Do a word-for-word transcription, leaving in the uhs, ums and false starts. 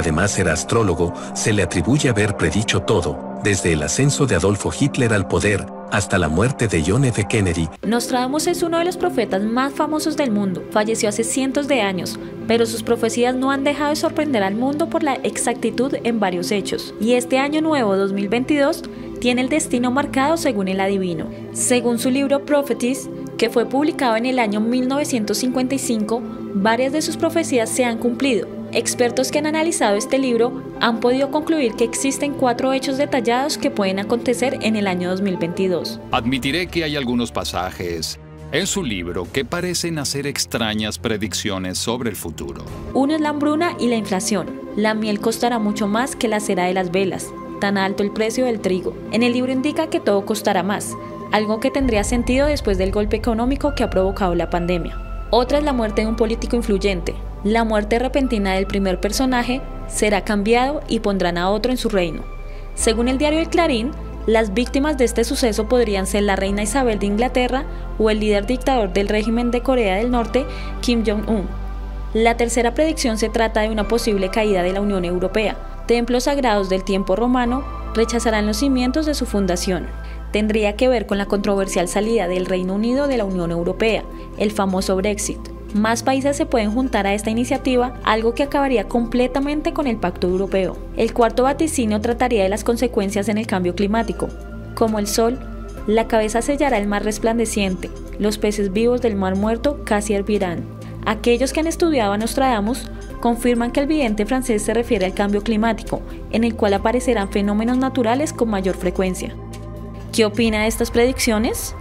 además era astrólogo, se le atribuye haber predicho todo, desde el ascenso de Adolfo Hitler al poder, hasta la muerte de John F. Kennedy. Nostradamus es uno de los profetas más famosos del mundo. Falleció hace cientos de años, pero sus profecías no han dejado de sorprender al mundo por la exactitud en varios hechos. Y este año nuevo dos mil veintidós tiene el destino marcado según el adivino. Según su libro Prophecies, que fue publicado en el año mil novecientos cincuenta y cinco, varias de sus profecías se han cumplido. Expertos que han analizado este libro han podido concluir que existen cuatro hechos detallados que pueden acontecer en el año dos mil veintidós. Admitiré que hay algunos pasajes en su libro que parecen hacer extrañas predicciones sobre el futuro. Uno es la hambruna y la inflación. La miel costará mucho más que la cera de las velas, tan alto el precio del trigo. En el libro indica que todo costará más, algo que tendría sentido después del golpe económico que ha provocado la pandemia. Otra es la muerte de un político influyente. La muerte repentina del primer personaje será cambiado y pondrán a otro en su reino. Según el diario El Clarín, las víctimas de este suceso podrían ser la reina Isabel de Inglaterra o el líder dictador del régimen de Corea del Norte, Kim Jong-un. La tercera predicción se trata de una posible caída de la Unión Europea. Templos sagrados del tiempo romano rechazarán los cimientos de su fundación. Tendría que ver con la controversial salida del Reino Unido de la Unión Europea, el famoso Brexit. Más países se pueden juntar a esta iniciativa, algo que acabaría completamente con el Pacto Europeo. El cuarto vaticinio trataría de las consecuencias en el cambio climático. Como el sol, la cabeza sellará el mar resplandeciente, los peces vivos del mar muerto casi hervirán. Aquellos que han estudiado a Nostradamus confirman que el vidente francés se refiere al cambio climático, en el cual aparecerán fenómenos naturales con mayor frecuencia. ¿Qué opina de estas predicciones?